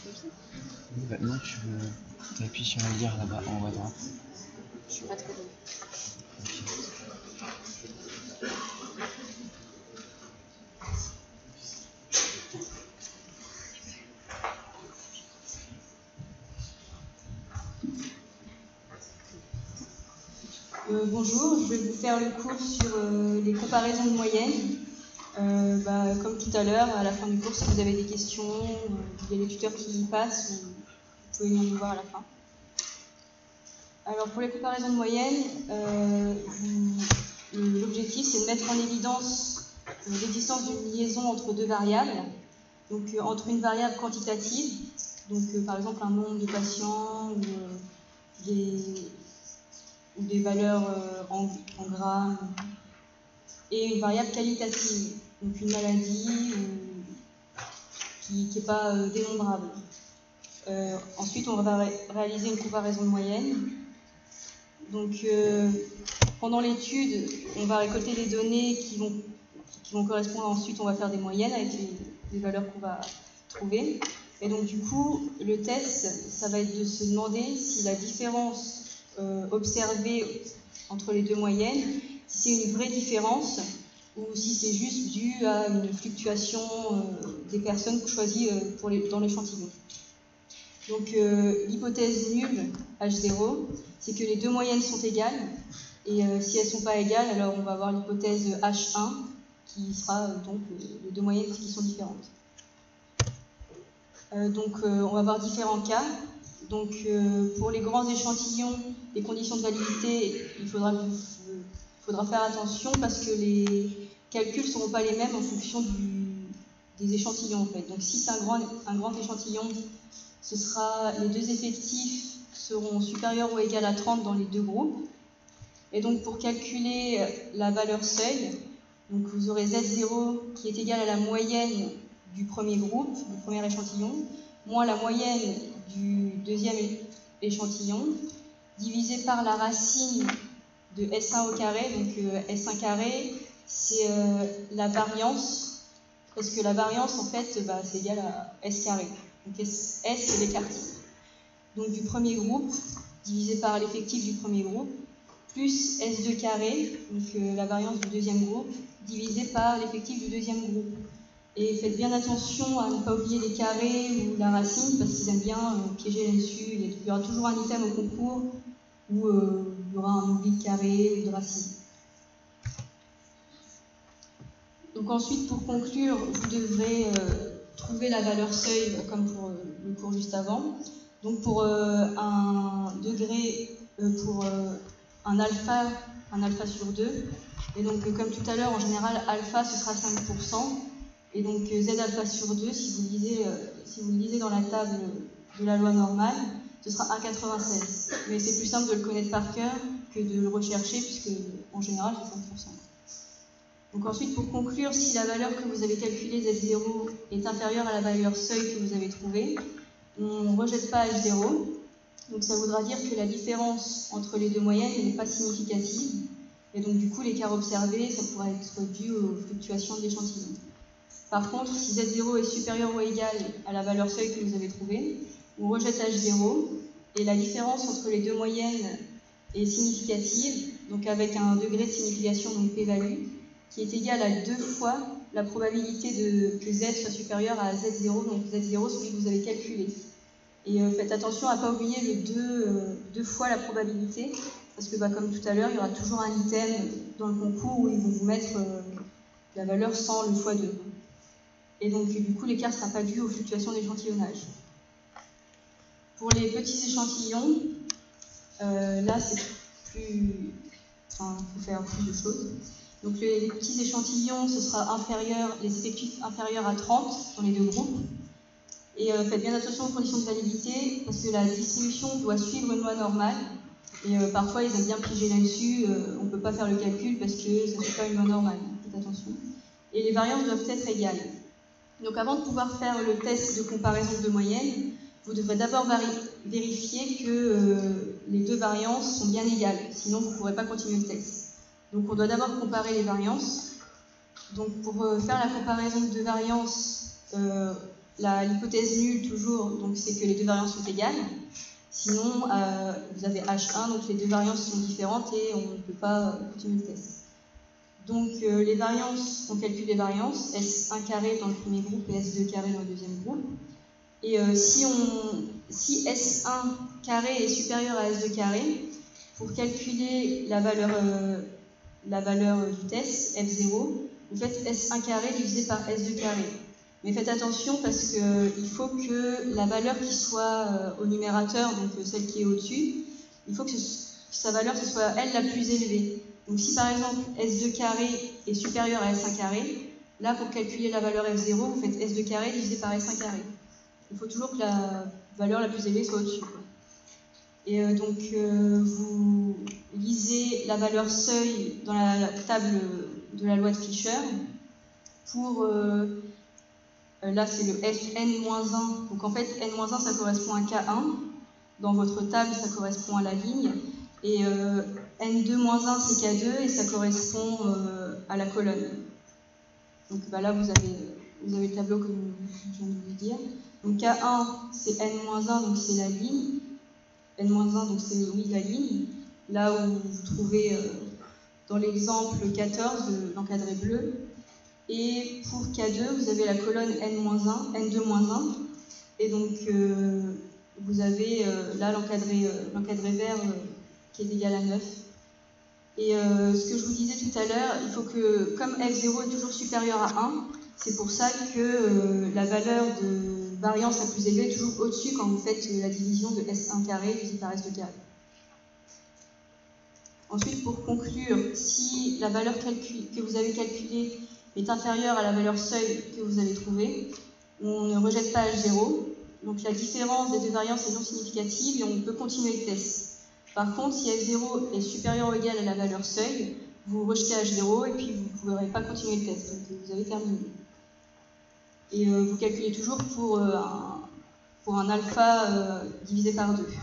Speaker 2: Bah, non, tu appuies sur la lire là-bas en haut à droite.
Speaker 4: Je suis pas très bonne.
Speaker 5: Bonjour, je vais vous faire le cours sur les comparaisons de moyenne. Comme tout à l'heure, à la fin du cours, si vous avez des questions, il y a les tuteurs qui y passent, vous pouvez venir nous voir à la fin. Alors pour les comparaisons de moyenne, l'objectif c'est de mettre en évidence l'existence d'une liaison entre deux variables, donc entre une variable quantitative, donc par exemple un nombre de patients ou des valeurs en grammes, et une variable qualitative, donc une maladie qui n'est pas dénombrable. Ensuite, on va réaliser une comparaison de moyenne. Donc, pendant l'étude, on va récolter des données qui vont correspondre. Ensuite, on va faire des moyennes avec les valeurs qu'on va trouver. Et donc, du coup, le test, ça va être de se demander si la différence observée entre les deux moyennes, si c'est une vraie différence ou si c'est juste dû à une fluctuation des personnes choisies dans l'échantillon. Donc l'hypothèse nulle, H0, c'est que les deux moyennes sont égales, et si elles ne sont pas égales, alors on va avoir l'hypothèse H1, qui sera donc les deux moyennes qui sont différentes. On va avoir différents cas. Donc pour les grands échantillons, les conditions de validité, il faudra faire attention parce que les calculs ne seront pas les mêmes en fonction des échantillons en fait. Donc si c'est un grand échantillon, les deux effectifs seront supérieurs ou égaux à 30 dans les deux groupes. Et donc pour calculer la valeur seuil, donc vous aurez Z0 qui est égal à la moyenne du premier groupe, du premier échantillon, moins la moyenne du deuxième échantillon, divisé par la racine de S1 au carré. Donc S1 carré, c'est la variance, parce que la variance, en fait, c'est égal à S carré. Donc S, c'est l'écartise. Donc du premier groupe, divisé par l'effectif du premier groupe, plus S2 carré, donc la variance du deuxième groupe, divisé par l'effectif du deuxième groupe. Et faites bien attention à ne pas oublier les carrés ou la racine, parce qu'ils aiment bien piéger là-dessus. Il y aura toujours un item au concours où il y aura un oubli de carré ou de racine. Donc ensuite, pour conclure, vous devrez trouver la valeur seuil, comme pour le cours juste avant. Donc pour un degré, pour un alpha sur 2. Et donc comme tout à l'heure, en général, alpha, ce sera 5%. Et donc Z alpha sur 2, si vous le lisez dans la table de la loi normale, ce sera 1,96. Mais c'est plus simple de le connaître par cœur que de le rechercher, puisque en général, c'est 5%. Donc ensuite, pour conclure, si la valeur que vous avez calculée, Z0, est inférieure à la valeur seuil que vous avez trouvée, on ne rejette pas H0. Donc ça voudra dire que la différence entre les deux moyennes n'est pas significative. Et donc du coup, l'écart observé, ça pourrait être dû aux fluctuations de l'échantillon. Par contre, si Z0 est supérieur ou égal à la valeur seuil que vous avez trouvée, on rejette H0, et la différence entre les deux moyennes est significative, donc avec un degré de signification, donc p-value, qui est égal à 2 fois la probabilité que Z soit supérieur à Z0, donc Z0, celui que vous avez calculé. Et faites attention à ne pas oublier le 2 fois la probabilité, parce que comme tout à l'heure, il y aura toujours un item dans le concours où ils vont vous mettre la valeur sans le x2. Et donc, du coup, l'écart ne sera pas dû aux fluctuations d'échantillonnage. Pour les petits échantillons, là, c'est plus... Enfin, il faut faire plus de choses. Donc, les petits échantillons, ce sera les effectifs inférieurs à 30 dans les deux groupes. Et faites bien attention aux conditions de validité, parce que la distribution doit suivre une loi normale. Et parfois, ils aiment bien piéger là-dessus. On ne peut pas faire le calcul parce que ça ne fait pas une loi normale. Faites attention. Et les variances doivent être égales. Donc avant de pouvoir faire le test de comparaison de moyenne, vous devrez d'abord vérifier que les deux variances sont bien égales, sinon vous ne pourrez pas continuer le test. Donc on doit d'abord comparer les variances. Donc pour faire la comparaison de deux variances, l'hypothèse nulle, toujours, donc c'est que les deux variances sont égales. Sinon, vous avez H1, donc les deux variances sont différentes et on ne peut pas continuer le test. Donc les variances, on calcule les variances, S1 carré dans le premier groupe et S2 carré dans le deuxième groupe. Et si S1 carré est supérieur à S2 carré, pour calculer la valeur du test, F0, vous faites S1 carré divisé par S2 carré. Mais faites attention parce qu'il faut que la valeur qui soit au numérateur, donc celle qui est au-dessus, il faut que sa valeur ce soit elle la plus élevée. Donc si par exemple S2 carré est supérieur à S1 carré, là pour calculer la valeur F0, vous faites S2 carré divisé par S1 carré. Il faut toujours que la valeur la plus élevée soit au-dessus. Et donc vous lisez la valeur seuil dans la table de la loi de Fisher pour... là c'est le Fn-1, donc en fait n-1 ça correspond à K1, dans votre table ça correspond à la ligne, et n2-1 c'est K2 et ça correspond à la colonne. Donc là vous avez le tableau comme je viens de vous dire. Donc K1 c'est n-1, donc c'est la ligne, n-1 donc c'est la ligne, là où vous trouvez dans l'exemple 14 de l'encadré bleu. Et pour K2, vous avez la colonne N-1, N2-1, et donc vous avez là l'encadré vert qui est égal à 9. Et ce que je vous disais tout à l'heure, il faut que, comme F0 est toujours supérieur à 1, c'est pour ça que la valeur de variance la plus élevée est toujours au-dessus quand vous faites la division de S1 carré divisé par S2 carré. Ensuite, pour conclure, si la valeur que vous avez calculée est inférieure à la valeur seuil que vous avez trouvée, on ne rejette pas H0. Donc la différence des deux variances est non significative et on peut continuer le test. Par contre, si F0 est supérieur ou égal à la valeur seuil, vous rejetez H0 et puis vous ne pourrez pas continuer le test. Donc vous avez terminé. Et vous calculez toujours pour un alpha divisé par 2.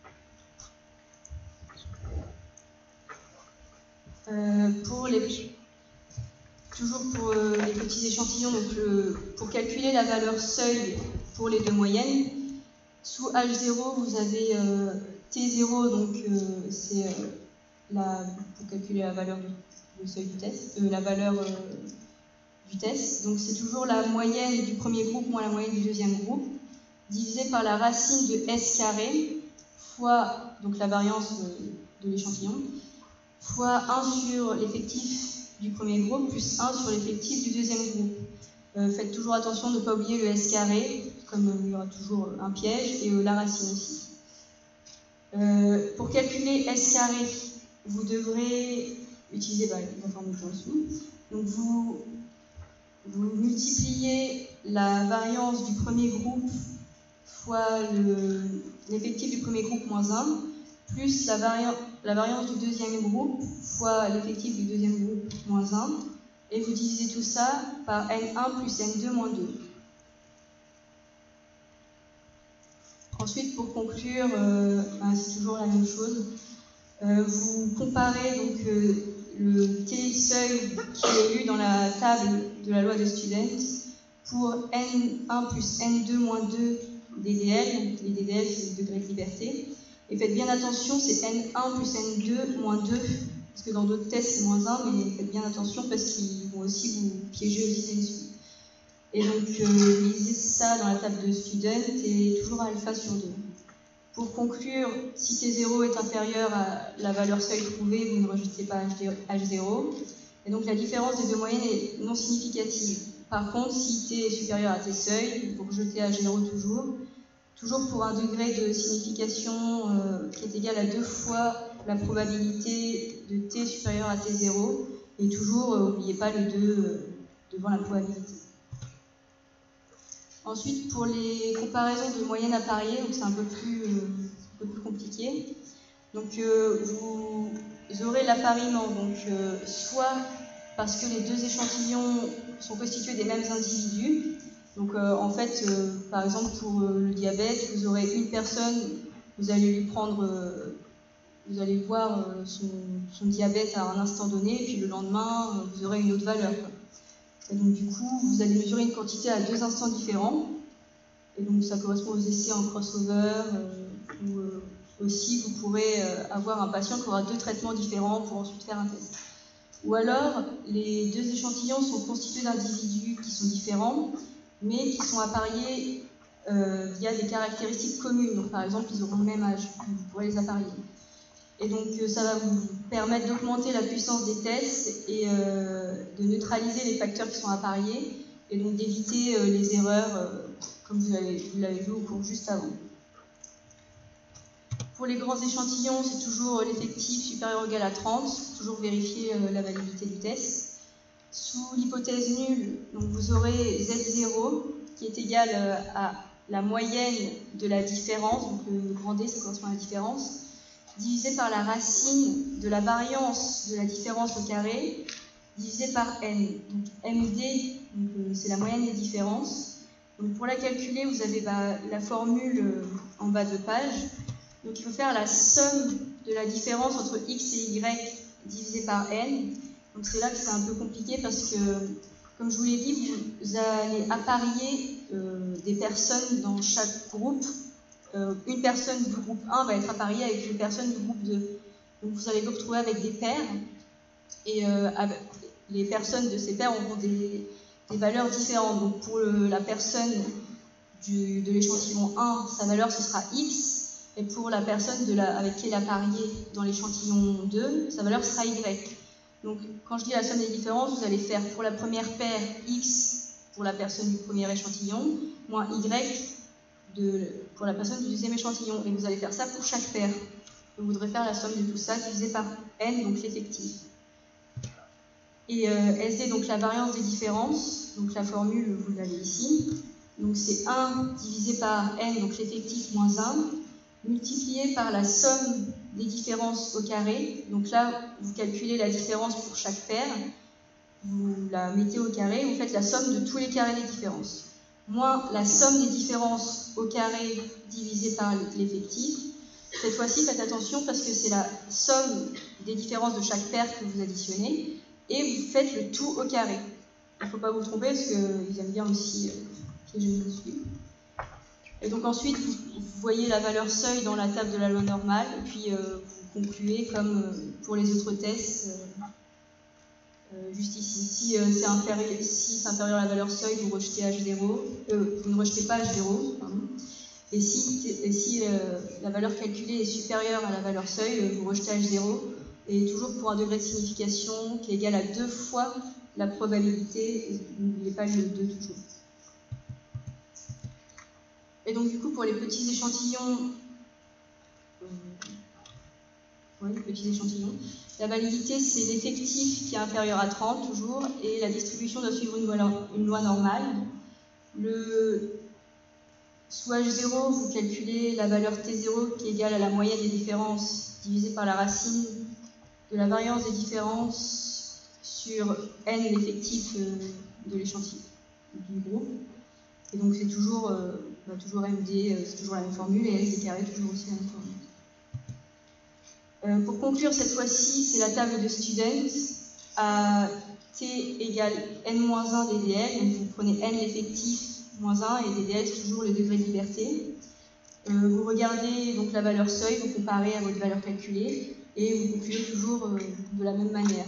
Speaker 5: Toujours pour les petits échantillons, donc pour calculer la valeur seuil pour les deux moyennes, sous H0 vous avez T0, donc c'est pour calculer la valeur du seuil du test, la valeur du test. Donc c'est toujours la moyenne du premier groupe moins la moyenne du deuxième groupe, divisé par la racine de S carré fois donc la variance de l'échantillon, fois 1 sur l'effectif du premier groupe, plus 1 sur l'effectif du deuxième groupe. Faites toujours attention de ne pas oublier le S carré, comme il y aura toujours un piège, et la racine aussi. Pour calculer S carré, vous devrez utiliser la formule en dessous. Donc vous multipliez la variance du premier groupe fois l'effectif du premier groupe moins 1, plus la variance du deuxième groupe fois l'effectif du deuxième groupe moins 1, et vous divisez tout ça par N1 plus N2 moins 2. Ensuite, pour conclure, c'est toujours la même chose. Vous comparez donc le T seuil qui est lu dans la table de la loi de Student pour N1 plus N2 moins 2 DDL. Les DDL, c'est le degré de liberté. Et faites bien attention, c'est N1 plus N2 moins 2, parce que dans d'autres tests c'est moins 1, mais faites bien attention parce qu'ils vont aussi vous piéger aux idées dessus. Et donc, lisez ça dans la table de Student et toujours à alpha sur 2. Pour conclure, si T0 est inférieur à la valeur seuil trouvée, vous ne rejetez pas H0. Et donc, la différence des deux moyennes est non significative. Par contre, si T est supérieur à T seuil, vous rejetez H0 toujours pour un degré de signification qui est égal à 2 fois la probabilité de T supérieur à T0, et toujours, n'oubliez pas le 2 devant la probabilité. Ensuite, pour les comparaisons de moyennes à parier, donc c'est un peu plus compliqué. Donc, vous aurez l'appariement, donc soit parce que les deux échantillons sont constitués des mêmes individus. Donc, en fait, par exemple, pour le diabète, vous aurez une personne, vous allez voir son diabète à un instant donné, et puis le lendemain, vous aurez une autre valeur. Et donc, du coup, vous allez mesurer une quantité à deux instants différents. Et donc ça correspond aux essais en crossover, où aussi vous pourrez avoir un patient qui aura 2 traitements différents pour ensuite faire un test. Ou alors, les 2 échantillons sont constitués d'individus qui sont différents, mais qui sont appariés via des caractéristiques communes. Donc, par exemple, ils auront le même âge, vous pourrez les apparier. Et donc, ça va vous permettre d'augmenter la puissance des tests et de neutraliser les facteurs qui sont appariés, et donc d'éviter les erreurs, comme vous l'avez vu au cours juste avant. Pour les grands échantillons, c'est toujours l'effectif supérieur ou égal à 30, toujours vérifier la validité du test. Sous l'hypothèse nulle, donc vous aurez Z0 qui est égal à la moyenne de la différence, donc le grand D ça correspond à la différence, divisé par la racine de la variance de la différence au carré, divisé par N. Donc MD, c'est la moyenne des différences. Donc pour la calculer, vous avez la formule en bas de page. Donc il faut faire la somme de la différence entre x et y divisé par n. Donc c'est là que c'est un peu compliqué parce que, comme je vous l'ai dit, vous allez apparier des personnes dans chaque groupe. Une personne du groupe 1 va être appariée avec une personne du groupe 2. Donc vous allez vous retrouver avec des paires. Et les personnes de ces paires auront des valeurs différentes. Donc pour la personne de l'échantillon 1, sa valeur ce sera x. Et pour la personne avec qui elle a parié dans l'échantillon 2, sa valeur sera y. Donc, quand je dis la somme des différences, vous allez faire pour la première paire x pour la personne du premier échantillon, moins y pour la personne du deuxième échantillon. Et vous allez faire ça pour chaque paire. Vous voudrez faire la somme de tout ça divisé par n, donc l'effectif. Et SD, donc la variance des différences, donc la formule, vous l'avez ici. Donc c'est 1 divisé par n, donc l'effectif moins 1. Multiplié par la somme des différences au carré. Donc là, vous calculez la différence pour chaque paire, vous la mettez au carré, vous faites la somme de tous les carrés des différences. Moins la somme des différences au carré divisé par l'effectif. Cette fois-ci, faites attention parce que c'est la somme des différences de chaque paire que vous additionnez et vous faites le tout au carré. Il ne faut pas vous tromper parce qu'ils aiment bien aussi piéger là-dessus. Et donc ensuite, vous voyez la valeur seuil dans la table de la loi normale, et puis vous concluez comme pour les autres tests, juste ici. Si c'est inférieur à la valeur seuil, vous rejetez H0, vous ne rejetez pas H0, pardon. Et si la valeur calculée est supérieure à la valeur seuil, vous rejetez H0, et toujours pour un degré de signification qui est égal à 2 fois la probabilité, n'oubliez pas le 2 toujours. Et donc du coup pour les petits échantillons, la validité c'est l'effectif qui est inférieur à 30 toujours, et la distribution doit suivre une loi normale. Sous H0, vous calculez la valeur T0 qui est égale à la moyenne des différences divisée par la racine de la variance des différences sur n l'effectif de l'échantillon du groupe. Et donc c'est toujours MD, c'est toujours la même formule, et SD carré, toujours aussi la même formule. Pour conclure, cette fois-ci, c'est la table de students à T égale N-1 DDL. Donc vous prenez N l'effectif moins 1 et DDL, c'est toujours le degré de liberté. Vous regardez donc la valeur seuil, vous comparez à votre valeur calculée, et vous concluez toujours de la même manière.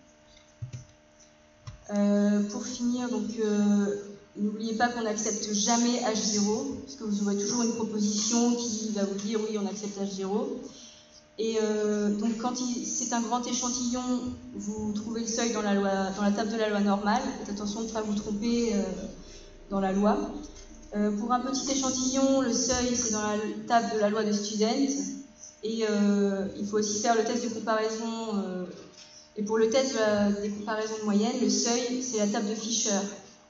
Speaker 5: Pour finir, donc, n'oubliez pas qu'on n'accepte jamais H0, parce que vous aurez toujours une proposition qui va vous dire oui, on accepte H0. Et donc quand c'est un grand échantillon, vous trouvez le seuil dans la table de la loi normale. Faites attention de ne pas vous tromper dans la loi. Pour un petit échantillon, le seuil c'est dans la table de la loi de student. Et il faut aussi faire le test de comparaison. Et pour le test des comparaisons de moyenne, le seuil c'est la table de Fisher.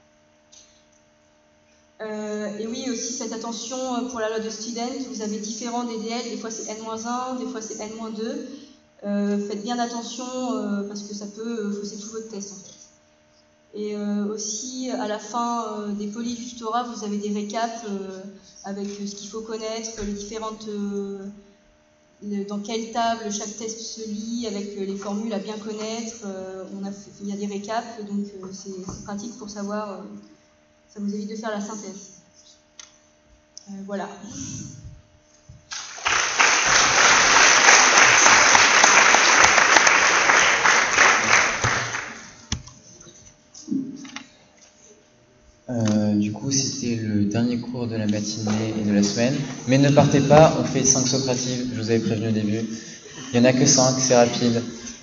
Speaker 5: Et oui, aussi faites attention pour la loi de student, vous avez différents DDL, des fois c'est N-1, des fois c'est N-2. Faites bien attention parce que ça peut fausser tout votre test en fait. Et aussi à la fin des polis du tutorat, vous avez des récaps avec ce qu'il faut connaître, les différentes dans quelle table chaque test se lit, avec les formules à bien connaître. Il y a des récaps, donc c'est pratique pour savoir. Ça vous évite de faire la synthèse. Voilà.
Speaker 2: Du coup, c'était le dernier cours de la matinée et de la semaine. Mais ne partez pas, on fait 5 Socratives, je vous avais prévenu au début. Il n'y en a que 5, c'est rapide.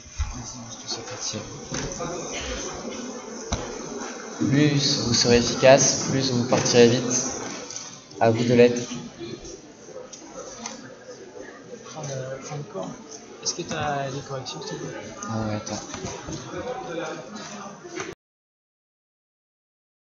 Speaker 2: Plus vous serez efficace, plus vous partirez vite. À vous de l'être.
Speaker 3: Fin de cours. Est-ce que tu as des corrections, s'il te plaît ?
Speaker 2: Ah ouais, attends.